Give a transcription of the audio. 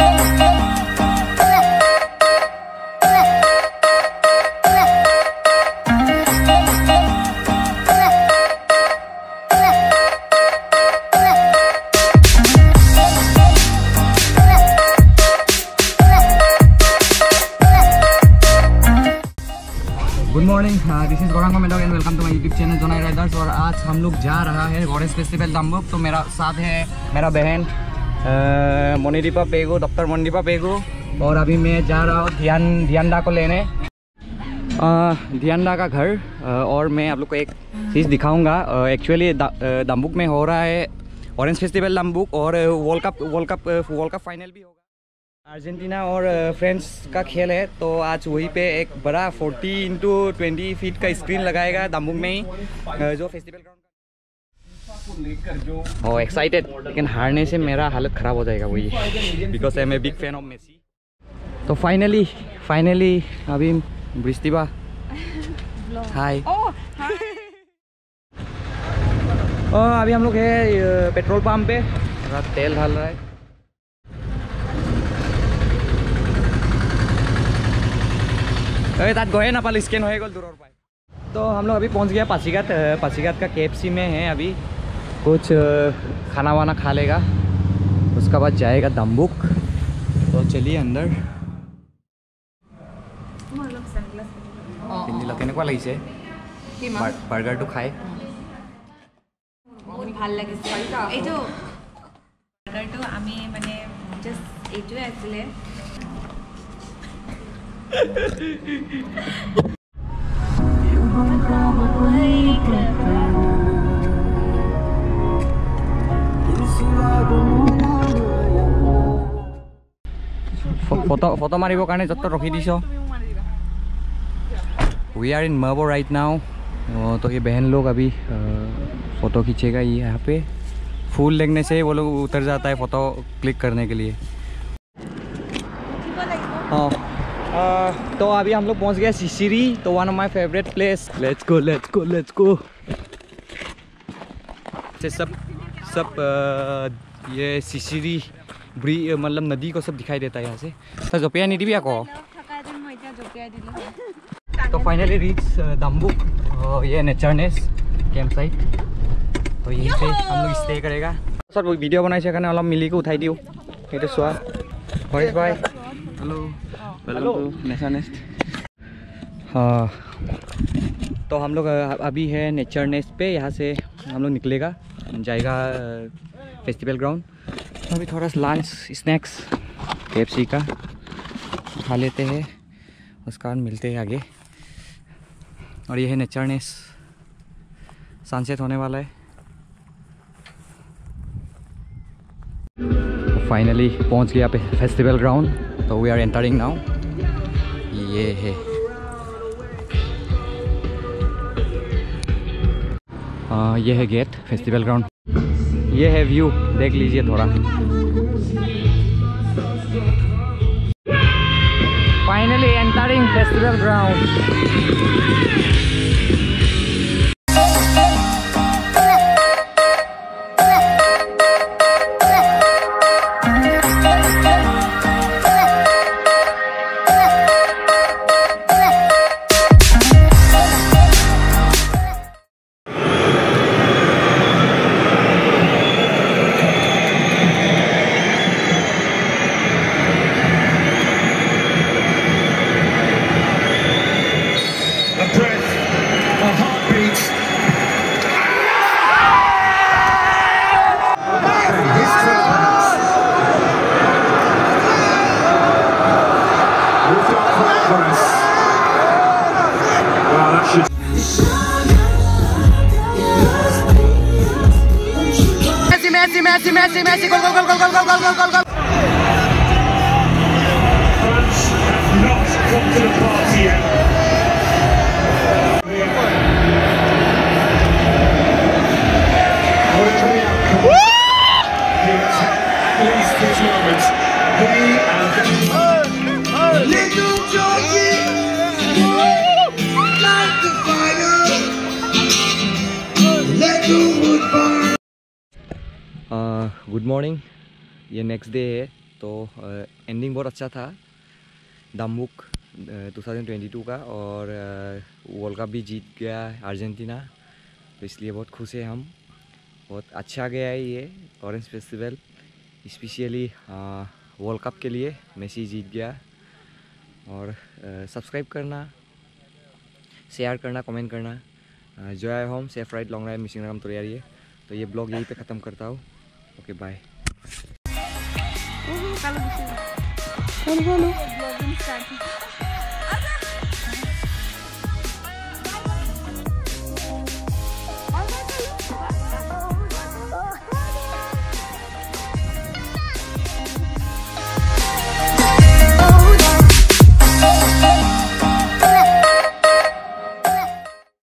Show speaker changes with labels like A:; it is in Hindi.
A: Good morning, this is Gaurang Medog and welcome to my YouTube channel Jonai Riders. और आज हम लोग जा रहा है गणेश फेस्टिवल दाम्बुक। तो मेरा साथ है मेरा बहन मोनिदीपा पेगू, डॉक्टर मोनिदीपा पेगू। और अभी मैं जा रहा हूँ ध्यानदा को लेने, ध्यानदा का घर। और मैं आप लोग को एक चीज़ दिखाऊंगा। एक्चुअली दाम्बुक में हो रहा है ऑरेंज फेस्टिवल दाम्बुक, और वर्ल्ड कप फाइनल भी होगा। अर्जेंटीना और फ्रांस का खेल है, तो आज वहीं पे एक बड़ा 40x20 फीट का स्क्रीन लगाएगा दाम्बुक में ही, जो फेस्टिवल ग्राउंड का। एक्साइटेड, लेकिन हारने से मेरा हालत ख़राब हो जाएगा वही, because I am a big fan of Messi. तो फाइनली अभी बृष्टिबा हाय। अभी हम लोग है पेट्रोल पंप पे, थोड़ा तेल डाल रहा है। तात गए ना पाल स्कैन हो गल दूर पाए। तो हम लोग अभी पहुंच गया पासीघाट का KFC में है। अभी कुछ खाना वाना खा लेगा, उसका बाद जाएगा दाम्बुक। तो चलिए अंदर। केनेकुवा लगिसे बार्गार तो खाए
B: ভাল লাগিছে এইটো বাৰ্গাৰটো আমি মানে জাস্ট এইটোৱে আছিলে।
A: फोटो मारिबो কাৰণে যত ৰখি দিছো। We are in Mabo right now. तो ये बहन लोग अभी फ़ोटो खींचेगा। ये यहाँ पे फूल लगने से वो लोग उतर जाता है फ़ोटो क्लिक करने के लिए। हाँ, तो अभी हम लोग पहुँच गए सिसिरी। तो one of my favourite place. Let's go. सब ये सिसिरी मतलब नदी को सब दिखाई देता है यहाँ से। तो जपिया नहीं दिया को। तो फाइनली रीच दाम्बुक, ये नेचरनेस कैंप साइट। तो यहीं पे हम लोग स्टे करेगा। सर वो वीडियो बनाई से अलग मिली को उठाई दियो। ये तो स्वाद हरीश भाई, हेलो वेलकम टू नेचरनेस्ट। हाँ, तो हम लोग अभी है नेचरनेस्ट पे। यहाँ से हम लोग निकलेगा, जाएगा फेस्टिवल ग्राउंड। अभी थोड़ा लंच स्नैक्स KFC का खा लेते हैं, उसका मिलते हैं आगे। और ये है नेचरनेस, सनसेट होने वाला है। फाइनली पहुंच गया पे फेस्टिवल ग्राउंड। तो वी आर एंटरिंग नाउ। ये है ये है गेट फेस्टिवल ग्राउंड। ये है व्यू, देख लीजिए थोड़ा। Finally entering festival ground. Messi, goal. France have not come to the party yet. Whatever the outcome, at least this moment, we are little jockey, like the fire, let the wood burn. Good morning, ये नेक्स्ट डे है। तो एंडिंग बहुत अच्छा था दम्बुक 2022 का, और वर्ल्ड कप भी जीत गया अर्जेंटीना, तो इसलिए बहुत खुश है हम। बहुत अच्छा गया है ये orange festival, specially world cup के लिए मेसी जीत गया। और सब्सक्राइब करना, शेयर करना, कमेंट करना। जय home, safe ride, long ride, missing राम तैयारी है। तो ये ब्लॉग यहीं पे ख़त्म करता हूँ। Okay bye.